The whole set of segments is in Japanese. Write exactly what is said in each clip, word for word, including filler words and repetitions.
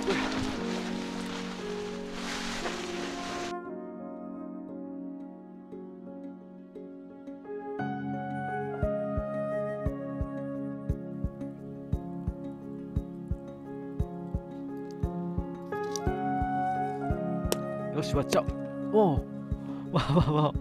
これ。よし、割っちゃおう。おう、わわわ。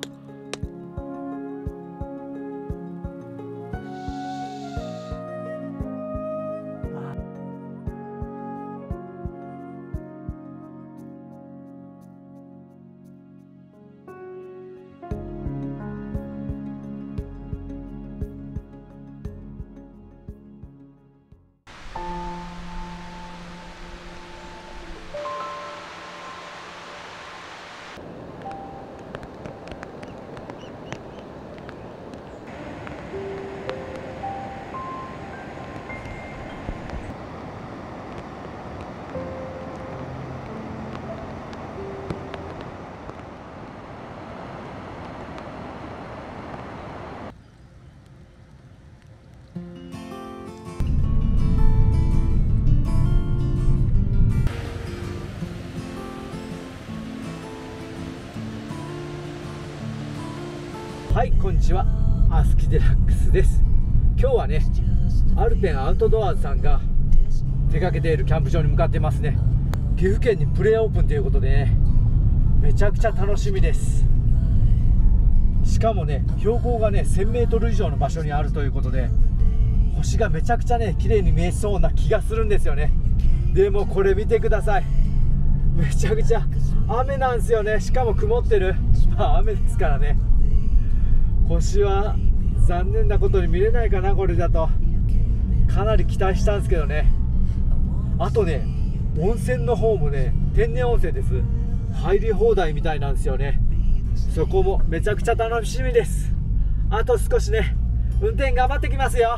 はい、こんにちは。アスキデラックスです。今日はね、アルペンアウトドアーズさんが手掛けているキャンプ場に向かってますね。岐阜県にプレオープンということでね、めちゃくちゃ楽しみです。しかもね、標高がね せんメートル以上の場所にあるということで、星がめちゃくちゃね綺麗に見えそうな気がするんですよね。でもこれ見てください。めちゃくちゃ雨なんですよね。しかも曇ってる。まあ雨ですからね。星は残念なことに見れないかな。これだとかなり期待したんですけどね。あとね、温泉の方もね、天然温泉です。入り放題みたいなんですよね。そこもめちゃくちゃ楽しみです。あと少しね、運転頑張ってきますよ。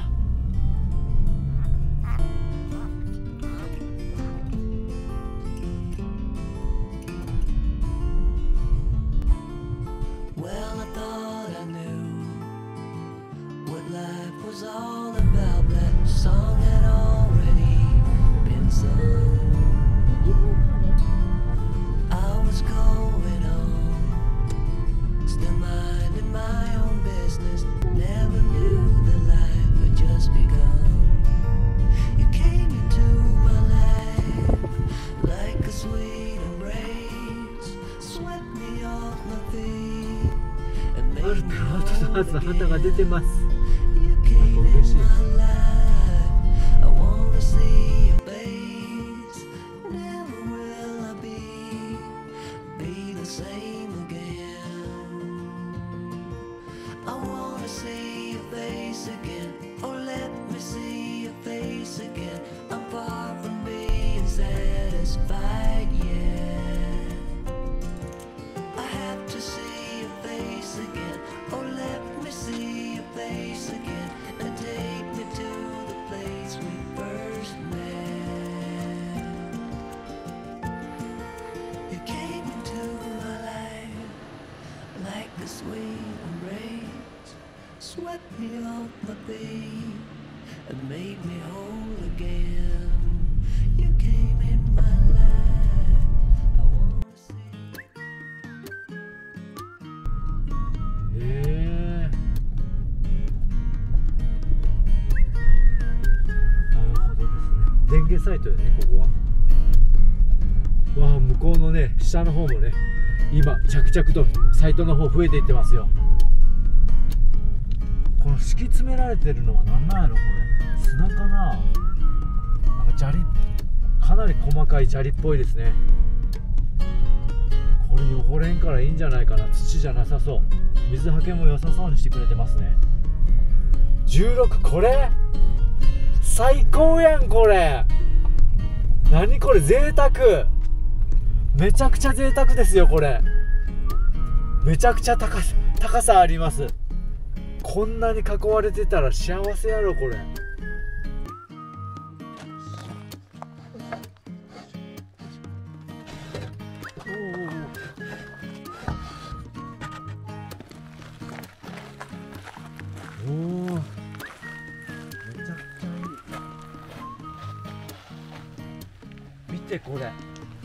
アルペンアウトドアーズの旗が出てます。なんか嬉しいです。 Swept me off my feet and made me whole again. You came in my life. I wanna see. へえ。なるほどですね。電源サイトよね、ここは。わあ、向こうのね、下の方もね、今着々とサイトの方増えていってますよ。この敷き詰められてるのは何なんやろこれ。砂かな。なんか砂利、かなり細かい砂利っぽいですね。これ汚れんからいいんじゃないかな。土じゃなさそう。水はけも良さそうにしてくれてますね。じゅうろく、これ最高やん。これ何これ、贅沢。めちゃくちゃ贅沢ですよこれ。めちゃくちゃ高さ高さあります。こんなに囲われてたら幸せやろこれ。おお、めちゃくちゃいい。見ててこれ、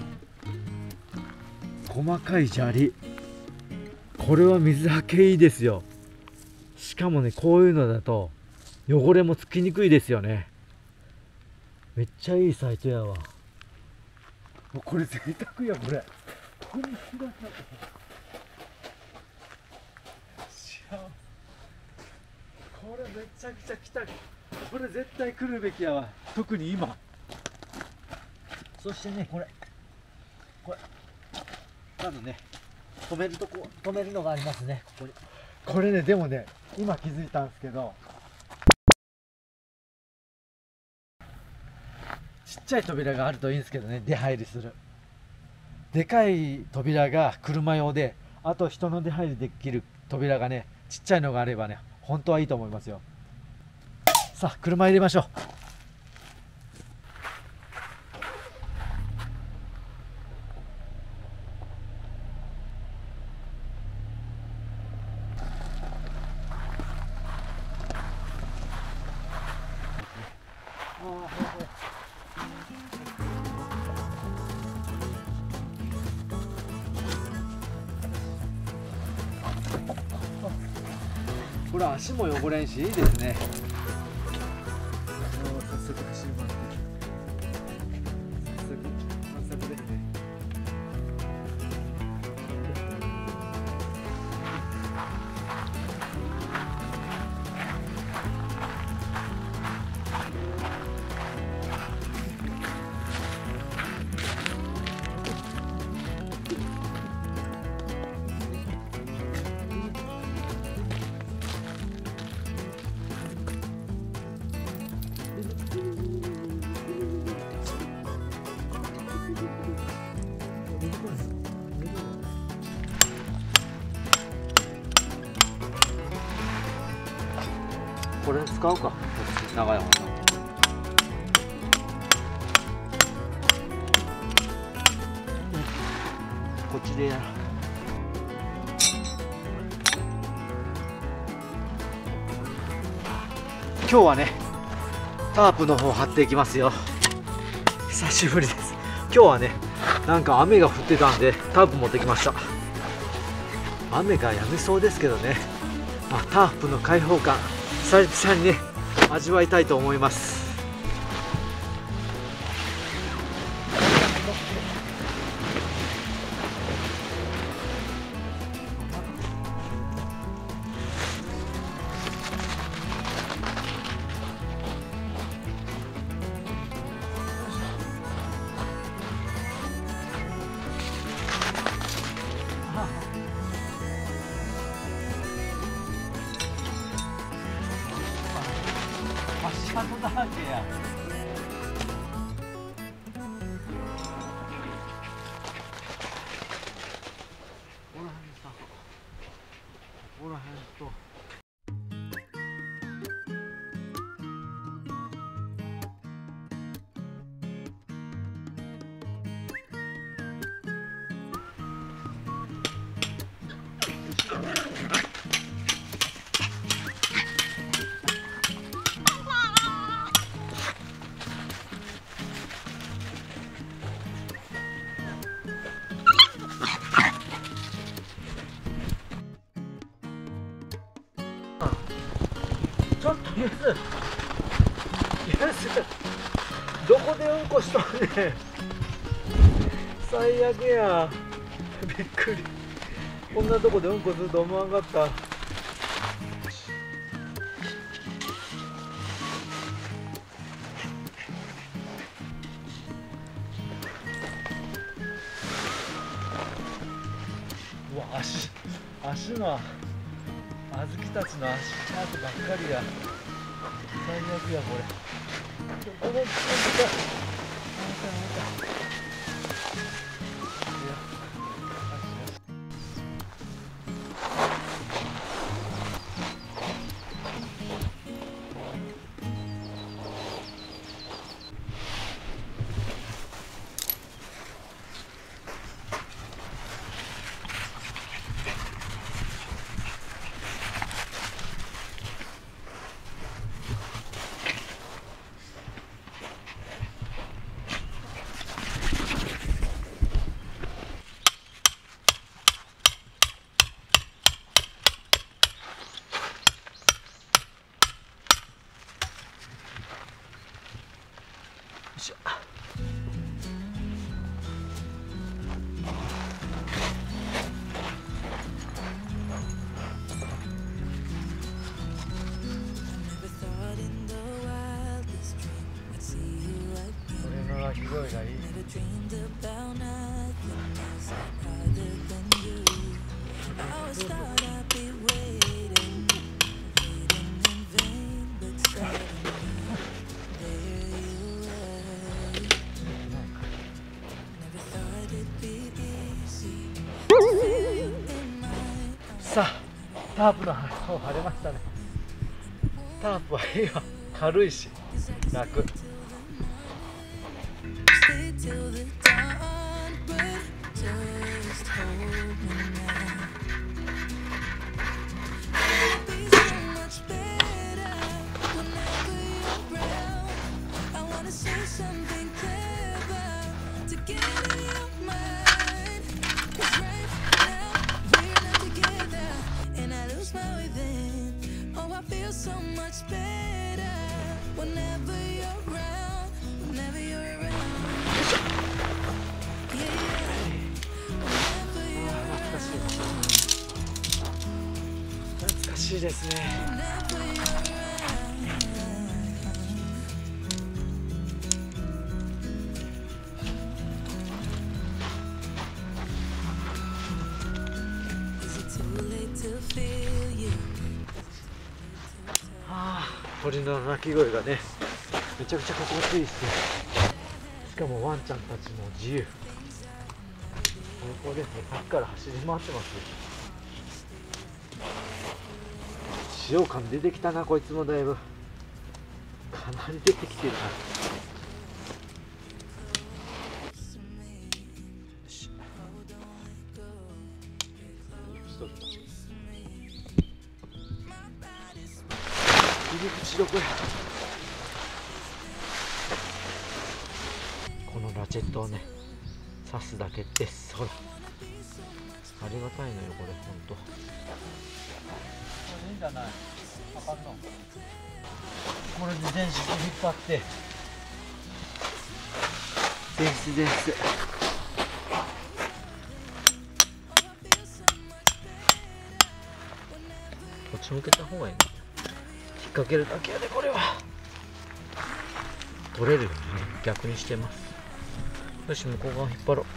細かい砂利。これは水はけいいですよ。しかもね、こういうのだと汚れもつきにくいですよね。めっちゃいいサイトやわ。これ贅沢や。これここに開かこれめちゃくちゃ来た。これ絶対来るべきやわ、特に今。そしてね、これこれ多分ね、止めるとこ止めるのがありますね、ここに。これね、でもね、今気づいたんですけど、ちっちゃい扉があるといいんですけどね、出入りする。でかい扉が車用で、あと人の出入りできる扉がね、ちっちゃいのがあればね、本当はいいと思いますよ。さあ、車入れましょう。これ足も汚れんしいいですね。早速走り回って早速早速ですね。これ使うか、長い方の。こっちでやる。今日はね、タープの方張っていきますよ。久しぶりです。今日はね、なんか雨が降ってたんでタープ持ってきました。雨が止みそうですけどね、まあ、タープの開放感久々にね味わいたいと思います。足跡だらけや。ここら辺さ、ここら辺と。ちょっとユス、ユス、どこでうんこしたんねん。最悪や。びっくり。こんなとこでうんこすると思わんかった。うわ、足、足のあずきたちの足跡ばっかりや。最悪やこれ。この dreamed about nothing else other than you. I always thought I'd be waiting, waiting in vain, but suddenly there you were. Never thought it'd be easy to feel you in my arms. さあタープの方晴れましたね。タープは今軽いし楽。 Stay till the dawn, but just hold me now. It'll be so much better whenever you're around. I wanna say something clever to get in your mind. 'Cause right now we're not together, and I lose my way then. Oh, I feel so much better whenever you're around, whenever you're around. 懐かしいですね。ああ、鳥の鳴き声がね、めちゃくちゃ心地いいですね。しかもワンちゃんたちも自由。最高ですね。さっきから走り回ってますよ。使用感出てきたな、こいつもだいぶ。かなり出てきてるな。よし。入り口どこや。このラチェットをね、刺すだけです。ほら。ありがたいのよ、これ、ほんと。いいんじゃない？あかんの。これで電子引っ張って。電子電子。こっち向けた方がいいね。引っ掛けるだけやで、これは。取れるようにね、逆にしてます。よし、向こう側引っ張ろう。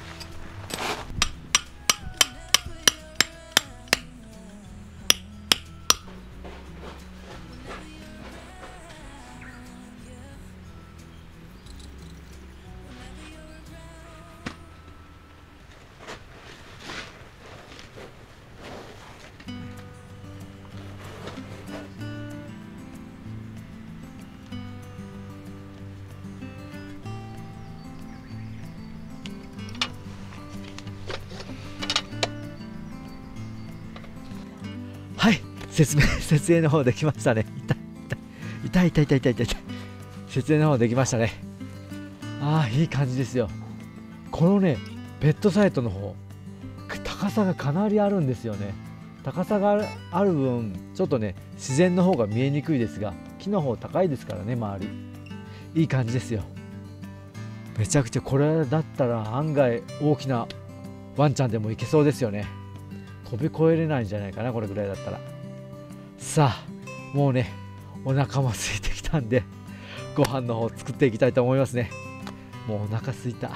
はい、説明設営の方できましたね。痛い痛い痛い痛い痛い痛い痛い。設営の方できましたね。ああ、いい感じですよ。このね、ベッドサイトの方、高さがかなりあるんですよね。高さがある分、ちょっとね、自然の方が見えにくいですが、木の方高いですからね、周り。いい感じですよ。めちゃくちゃこれだったら案外大きなワンちゃんでもいけそうですよね。飛び越えれないんじゃないかな、これぐらいだったら。さあ、もうね、お腹も空いてきたんで、ご飯の方作っていきたいと思いますね。もうお腹空いた。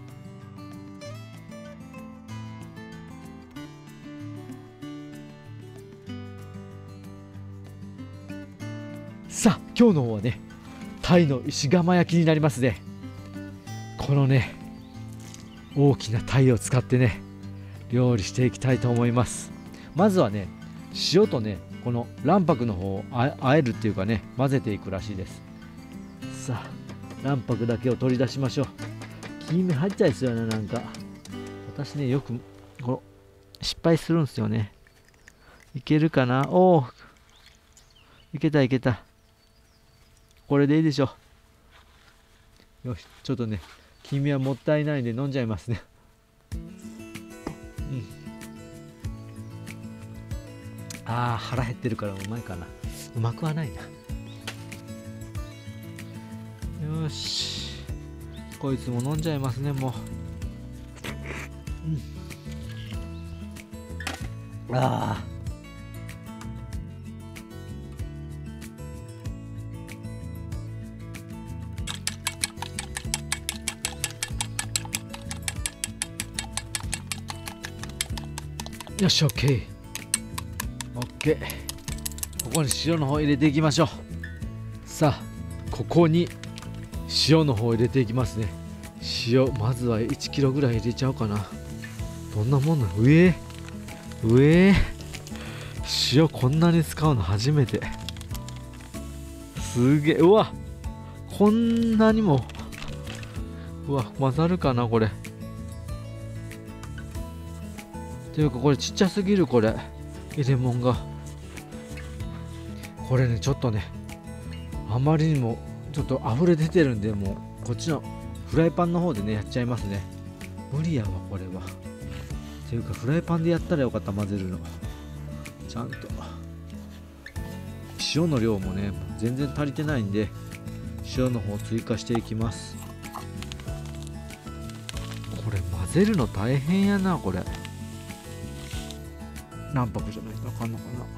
さあ、今日の方はね、タイの石窯焼きになりますね。このね、大きなタイを使ってね、料理していきたいと思います。まずはね、塩とね、この卵白の方をああえるっていうかね、混ぜていくらしいです。さあ、卵白だけを取り出しましょう。黄身入っちゃいそうやな、なんか。私ね、よくこの失敗するんですよね。いけるかな。おお、いけたいけた。これでいいでしょう。よし、ちょっとね、黄身はもったいないんで飲んじゃいますね。うん、ああ、腹減ってるからうまいかな。うまくはないな。よし、こいつも飲んじゃいますね、もう。うん、ああ、 よし OK。 OK。 ここに塩の方入れていきましょう。さあここに塩の方入れていきますね。塩まずはいちキロぐらい入れちゃおうかな。どんなもんなの。上上塩こんなに使うの初めて。すげえ。うわこんなにも。うわ混ざるかなこれ。ていうかこれちっちゃすぎる。これ入れ物がこれねちょっとねあまりにもちょっと溢れ出てるんで、もうこっちのフライパンの方でねやっちゃいますね。無理やわこれは。っていうかフライパンでやったらよかった。混ぜるのちゃんと。塩の量もね全然足りてないんで塩の方追加していきます。これ混ぜるの大変やな。これ卵白じゃないとあかんのかな。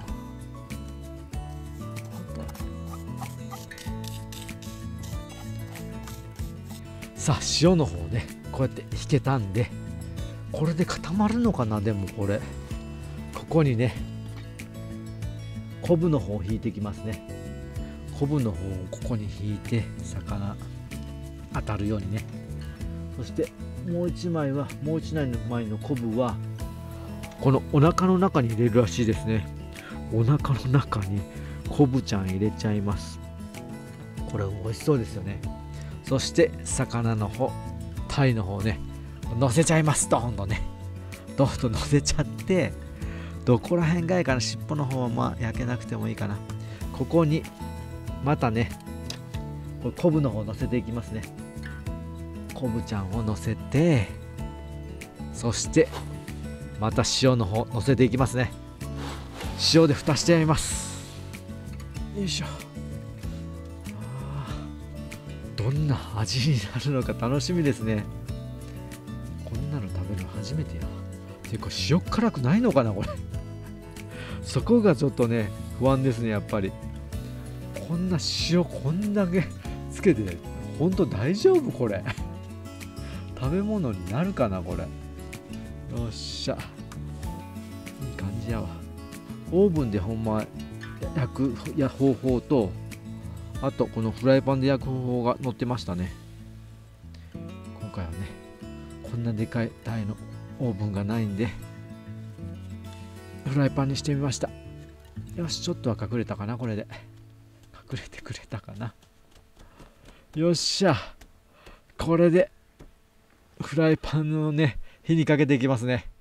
さあ塩の方ねこうやって引けたんで、これで固まるのかな。でもこれここにね昆布の方を引いていきますね。昆布の方をここに引いて魚当たるようにね。そしてもう一枚はもう一枚の昆布はこのお腹の中に入れるらしいですね。お腹の中に昆布ちゃん入れちゃいます。これ美味しそうですよね。そして魚の方鯛の方ね乗せちゃいます。ドーンとねドーンと乗せちゃって、どこら辺がいいかな。尻尾の方はまあ焼けなくてもいいかな。ここにまたねこれ昆布の方乗せていきますね。昆布ちゃんを乗せて、そしてまた塩の方乗せていきますね。塩で蓋してやります。よいしょ。どんな味になるのか楽しみですね。こんなの食べるの初めてや。ていうか塩辛くないのかなこれそこがちょっとね不安ですね。やっぱりこんな塩こんだけつけて本当大丈夫これ食べ物になるかなこれ。よっしゃいい感じやわ。オーブンでほんま焼くや方法と、あとこのフライパンで焼く方法が載ってましたね。今回はねこんなでかい鯛のオーブンがないんでフライパンにしてみました。よしちょっとは隠れたかな。これで隠れてくれたかな。よっしゃこれでフライパンのね火にかけていきますね。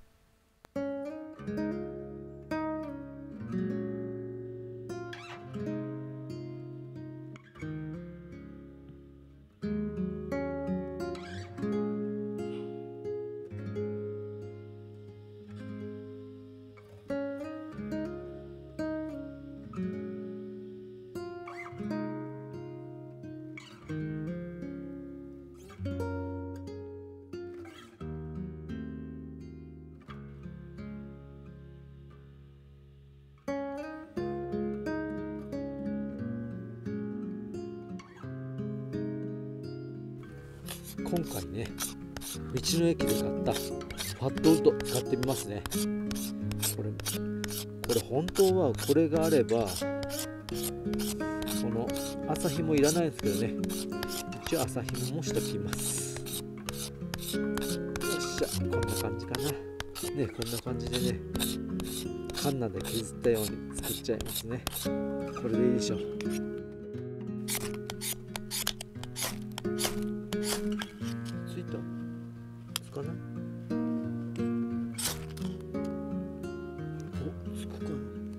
今回ね道の駅で買ったファットウッド使ってみますね。これこれ本当はこれがあればこの麻紐いらないんですけどね、一応麻紐もしときます。よっしゃこんな感じかなね。こんな感じでねカンナで削ったように作っちゃいますね。これでいいでしょう。ついたつかない。おつくかな。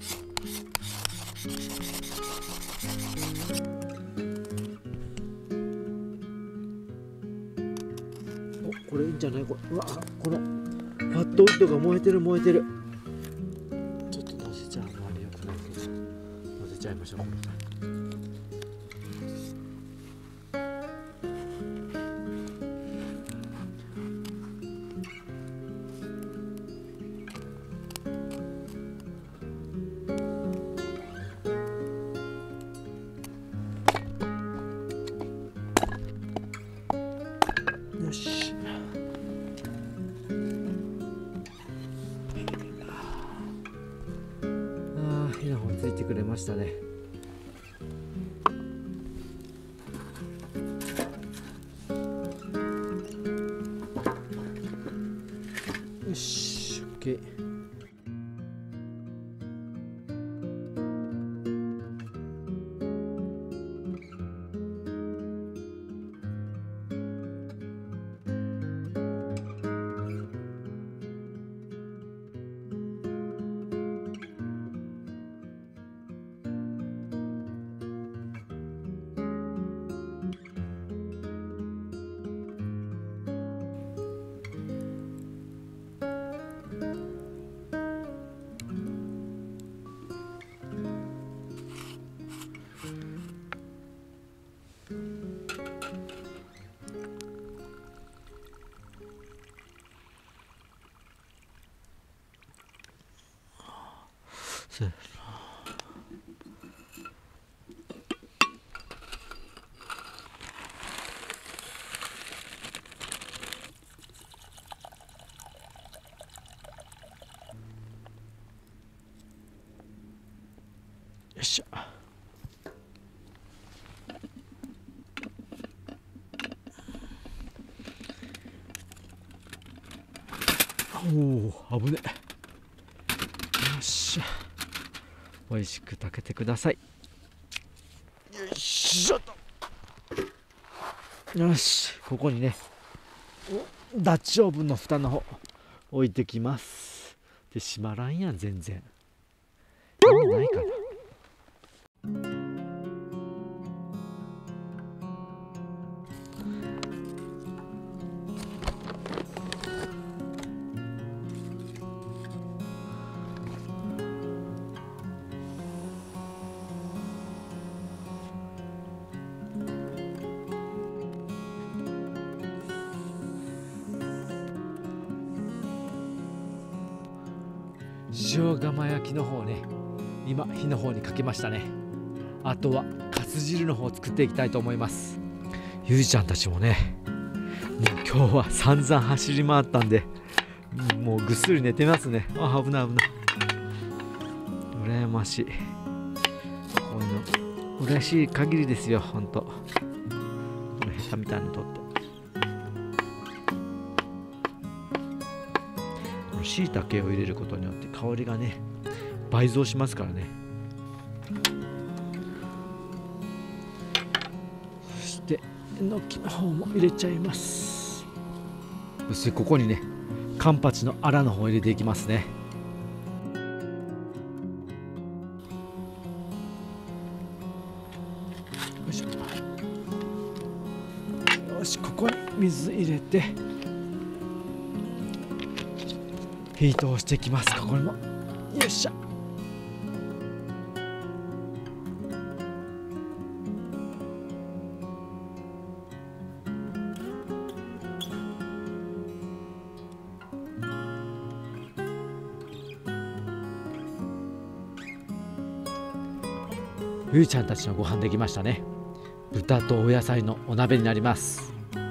おこれいいんじゃない。これうわこのファットウッドが燃えてる燃えてる。ちょっと乗せちゃあまりよくないけど乗せちゃいましょう。よしくれましたね。よし、 OK。よいしょ。おお、危ねえ。よっしゃ、美味しく炊けてください。よいしょと。よし、ここにねダッチオーブンの蓋の方置いてきます。で、閉まらんやん全然。意味ないかな。塩釜焼きの方ね、今火の方にかけましたね。あとはかす汁の方を作っていきたいと思います。ゆりちゃんたちもね、もう今日は散々走り回ったんで、もうぐっすり寝てますね。あ、危ない危ない。羨ましい。こういうの嬉しい限りですよ、ほんと。このヘタみたいなの取って、しいたけを入れることによって香りがね倍増しますからね。そしてえのきの方も入れちゃいます。そしてここにねカンパチのアラの方を入れていきますね。よいしょ。よし、ここに水入れて火通していきます。ここにもよっしゃ。ゆいちゃんたちのご飯できましたね。豚とお野菜のお鍋になります。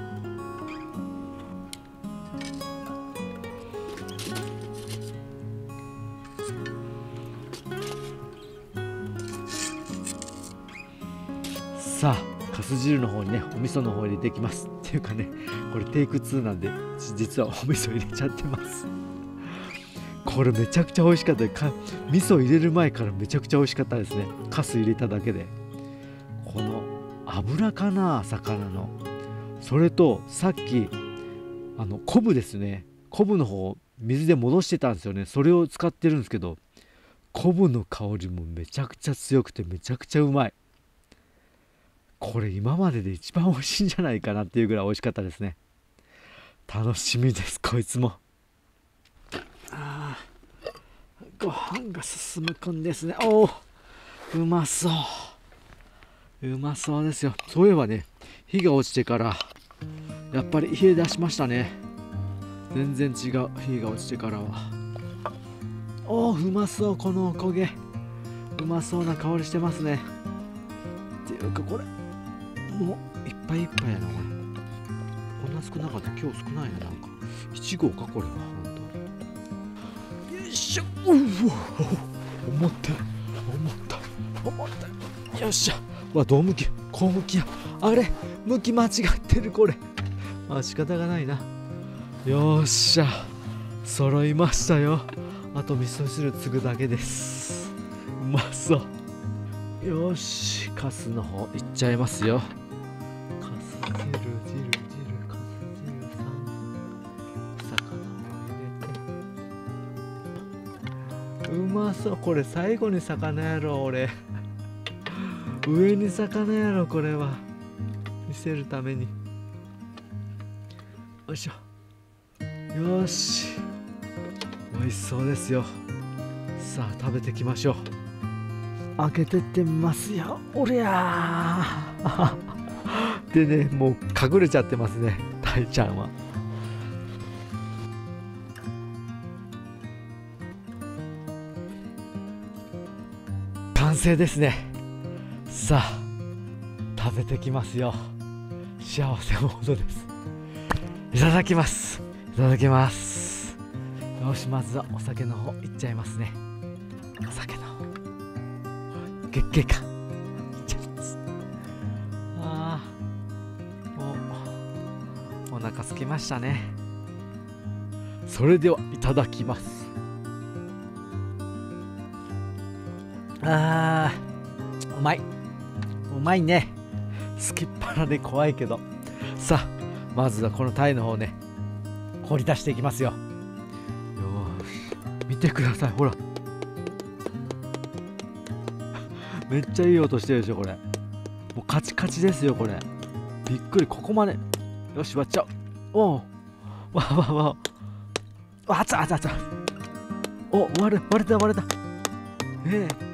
さあ、かす汁の方にねお味噌の方入れていきます。っていうかね、これテイクツーなんで実はお味噌入れちゃってます。これめちゃくちゃ美味しかった。か味噌入れる前からめちゃくちゃ美味しかったですね。かす入れただけで、この油かな、魚の。それとさっきあの昆布ですね、昆布の方水で戻してたんですよね。それを使ってるんですけど、昆布の香りもめちゃくちゃ強くてめちゃくちゃうまい。これ今までで一番美味しいんじゃないかなっていうぐらい美味しかったですね。楽しみです、こいつも。あー、ご飯が進むくんですね。おお、うまそう、うまそうですよ。そういえばね、火が落ちてからやっぱり冷え出しましたね。全然違う、火が落ちてからは。おお、うまそう、このおこげうまそうな香りしてますね。っていうかこれもういっぱいいっぱいやな。これこんな少なかった。今日少ないな。なんかいち号かこれは。本当によいしょ。うわ、重たい重たい。 っしゃ。うわ、どう向きこう向きや。あれ向き間違ってるこれ。まあ仕方がないな。よっしゃ、揃いましたよ。あと味噌汁継ぐだけです。うまそう。よし、カスの方いっちゃいますよ。カス汁汁汁カス汁さん、魚を入れて。うまそう。これ最後に魚やろ俺。上に魚やろこれは。見せるために。よいしょ。よし、美味しそうですよ。さあ食べていきましょう。開けてってみますよ。おりゃーでね、もう隠れちゃってますね、タイちゃんは。完成ですね。さあ食べてきますよ。幸せモードです。いただきます。いただきます。よし、まずはお酒の方いっちゃいますね。お酒の方月桂かいっちゃいます。ああ、もうお腹空きましたね。それではいただきます。あー、うまい。うまいね。すきっ腹で怖いけど。さあまずはこのタイの方ね、掘り出していきますよ。よーし、見てください、ほらめっちゃいい音してるでしょこれ。もうカチカチですよこれ。びっくり。ここまで。よし、割っちゃう。おお、わわわわ、あつあつあつ。お、割れ割れた割れた。ええ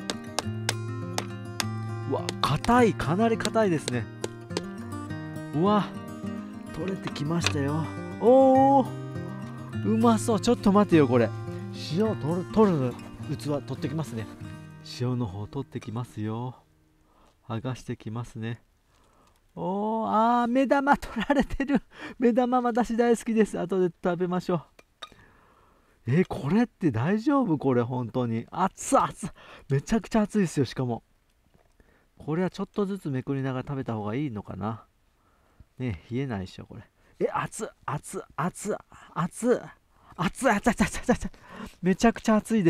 うわ、硬い。かなり硬いですね。うわ、取れてきましたよ。おお、うまそう。ちょっと待てよこれ。塩取る取る器取ってきますね。塩の方取ってきますよ。剥がしてきますね。おお、あー、目玉取られてる。目玉私大好きです。後で食べましょう。えー、これって大丈夫これ。本当に熱々。めちゃくちゃ熱いですよ。しかもこれはちょっとずつめくりながら食べた方がいいのかな。ねえ、冷えないでしょこれ。え、熱っ熱っ熱っ熱っ熱っ熱っ熱っ熱っ熱っ、めちゃくちゃ熱いです。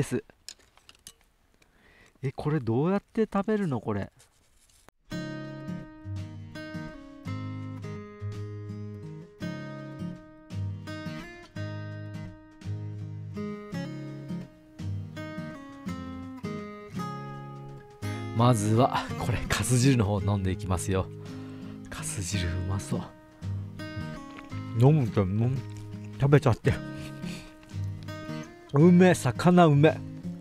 え、これどうやって食べるのこれ。まずはこれかす汁の方飲んでいきますよ。かす汁うまそう。飲むともう食べちゃって。うめえ、魚うめえ。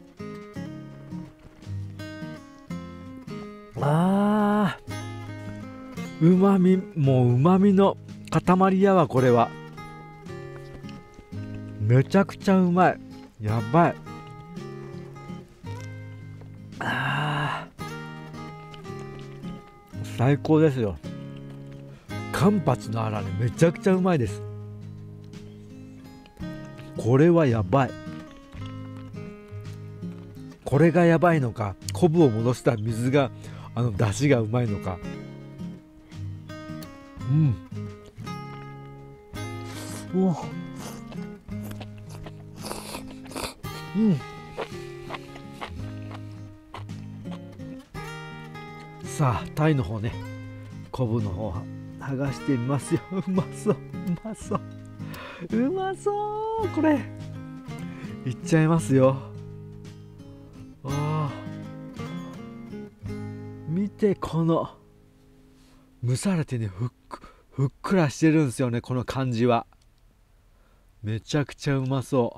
あー、うまみ、もううまみの塊やわこれは。めちゃくちゃうまい。やばい。あー、最高ですよ。カンパチのあられめちゃくちゃうまいです。これはやばい。これがやばいのか、昆布を戻した水が、あの出汁がうまいのか。うん。うわ。うん。さあタイの方ね、昆布の方剥がしてみますよ。うまそう、うまそう、うまそう。これいっちゃいますよ。あー、見てこの蒸されてね、ふっくふっくらしてるんですよね。この感じはめちゃくちゃうまそう。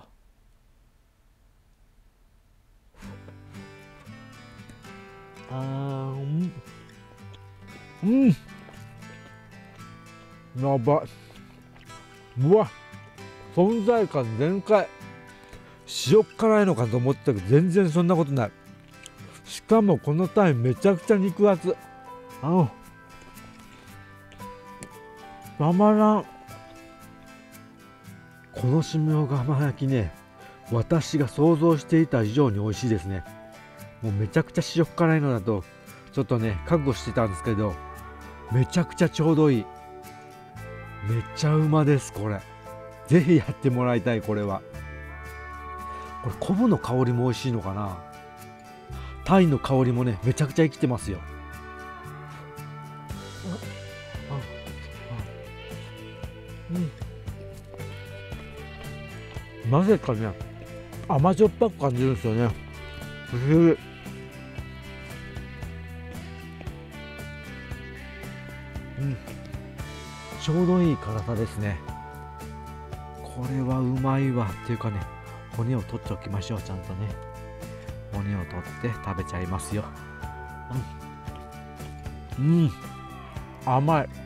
あー、うん、うん、やばい。うわ、存在感全開。塩辛いのかと思ったけど全然そんなことない。しかもこのタイめちゃくちゃ肉厚。あのたまらん。このしみょうがま焼きね、私が想像していた以上に美味しいですね。もうめちゃくちゃ塩辛いのだとちょっとね覚悟してたんですけど、めちゃくちゃちょうどいい。めっちゃうまです。これぜひやってもらいたい。これはこれ昆布の香りも美味しいのかな。タイの香りもねめちゃくちゃ生きてますよ。うん、なぜかね甘じょっぱく感じるんですよね。不思議。うん、ちょうどいい辛さですね。これはうまいわ。っていうかね、骨を取っておきましょう。ちゃんとね骨を取って食べちゃいますよ。うん、うん、甘い。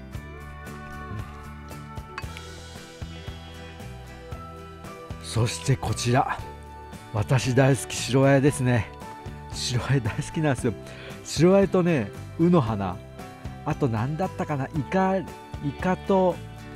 そしてこちら、私大好き白あえですね。白あえ大好きなんですよ。白あえとね、卯の花、あと何だったかな、イカ、イカと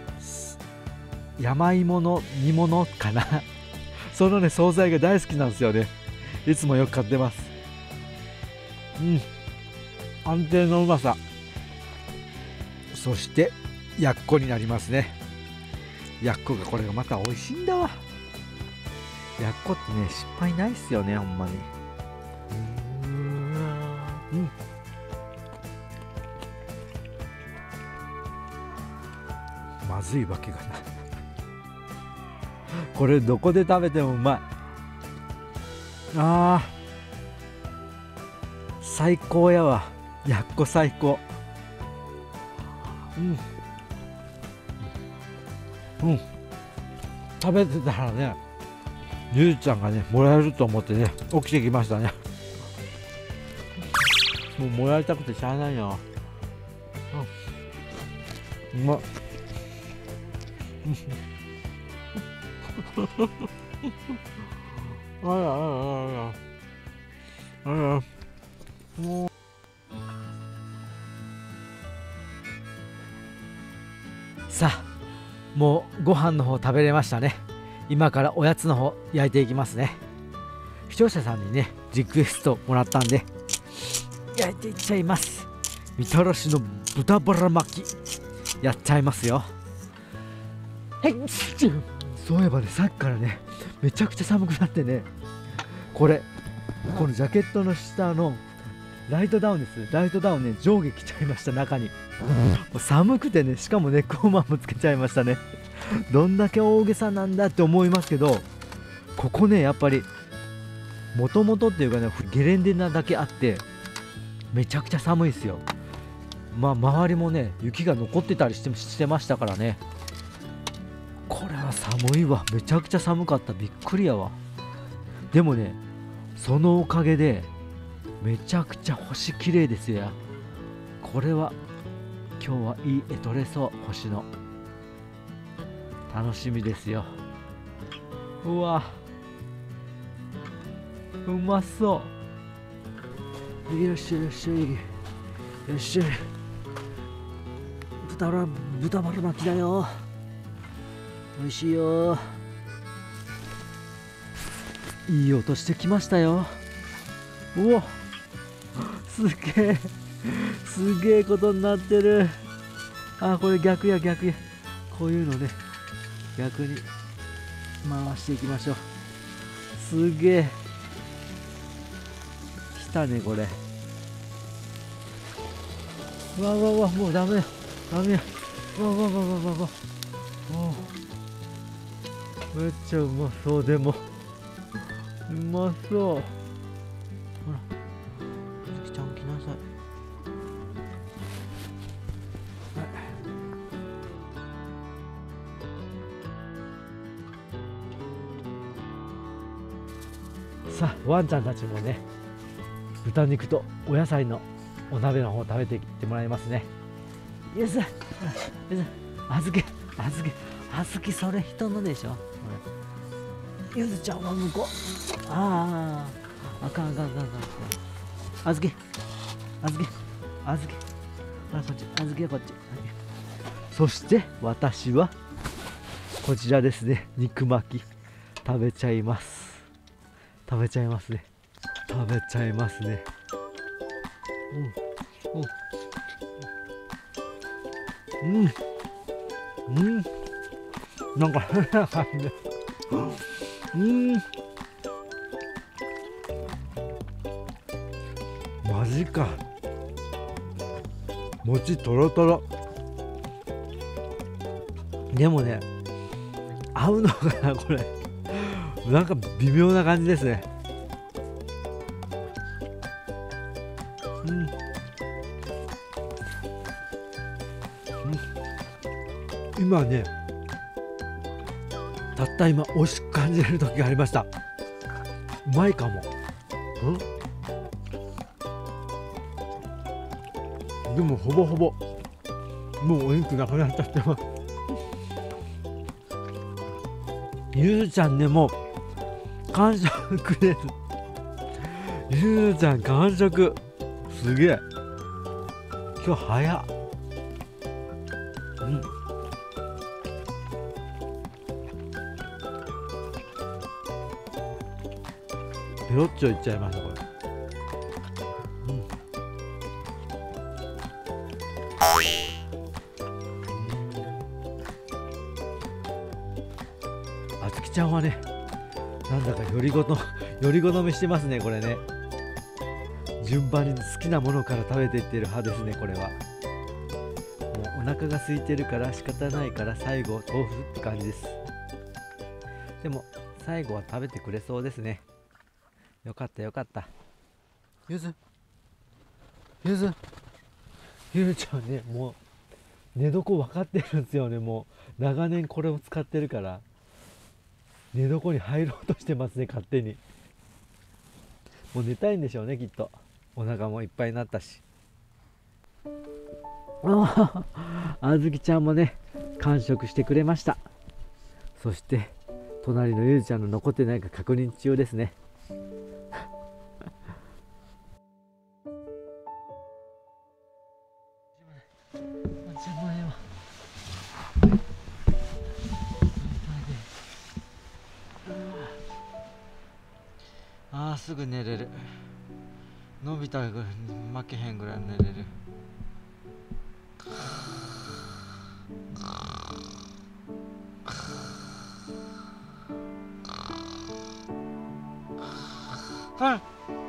山芋の煮物かなそのね、惣菜が大好きなんですよね。いつもよく買ってます。うん、安定のうまさ。そしてやっこになりますね。やっこがこれがまた美味しいんだわ。やっこってね失敗ないっすよね、ほんまに。うーん、うん、まずいわけがないこれどこで食べてもうまい。あー最高やわ。やっこ最高。うん、うん、食べてたらね、ゆうちゃんがねもらえると思ってね起きてきましたね。もうもらいたくてしゃあないよ。うん、うまっあらあらあらあら、もうさあ、もうご飯の方食べれましたね。今からおやつの方焼いていきますね。視聴者さんにねリクエストもらったんで焼いていっちゃいます。みたらしの豚バラ巻きやっちゃいますよ。はい、そういえばね、さっきからねめちゃくちゃ寒くなってね、これこのジャケットの下のライトダウンです。ライトダウンね上下着ちゃいました。中にもう寒くてね、しかもネックウォーマーもつけちゃいましたね。どんだけ大げさなんだって思いますけど、ここねやっぱりもともとっていうかねゲレンデなだけあってめちゃくちゃ寒いですよ。まあ周りもね雪が残ってたりしてしてましたからね。これは寒いわ。めちゃくちゃ寒かった。びっくりやわ。でもねそのおかげでめちゃくちゃ星綺麗ですよ。これは今日はいい絵撮れそう。星の楽しみですよ。うわうまそう。よっしゃよっしゃよっしゃ、豚バラ豚バラ巻きだよ。おいしいよ。いい音してきましたよ。うわすげえすげえことになってる。あ、これ逆や逆や。こういうのね逆に回していきましょう。すげえ来たねこれ。うわうわうわ、もうダメやダメや。うわうわうわうわうわうわ、めっちゃうまそう。でもうまそう。ほらゆきちゃん来なさい。さあワンちゃんたちもね豚肉とお野菜のお鍋の方食べていってもらいますね。よしよし、あずきあずきあずき、それ人のでしょ。ゆずちゃんは向こう。あああかんあかんあかんあかん。あずきあずきあずき、あ、こっちあずきはこっち。そして私はこちらですね、肉巻き食べちゃいます。食べちゃいますね。食べちゃいますね。うん。 うんうんなんか変な感じ。うんマジか。餅とろとろ。でもね合うのかなこれ。なんか微妙な感じですね。うん、うん、今ねたった今美味しく感じれる時がありました。うまいかも。うんでもほぼほぼもうお肉なくなっちゃってます。ゆうちゃんねもう完食です。ゆうちゃん完食すげえ。今日早っ。うんペロッチョいっちゃいましたこれ。あつきちゃんはねなんだかよりごとより好みしてますねこれね。順番に好きなものから食べていってる派ですねこれは。もうお腹が空いてるから仕方ないから最後豆腐って感じです。でも最後は食べてくれそうですね。よかったよかった。ゆずゆずゆうちゃんねもう寝床分かってるんですよね。もう長年これを使ってるから寝床に入ろうとしてますね勝手に。もう寝たいんでしょうねきっと。お腹もいっぱいになったし。あああずきちゃんもね完食してくれました。そして隣のゆうちゃんの残ってないか確認中ですね。ああすぐ寝れる。のび太が負けへんぐらい寝れる。あ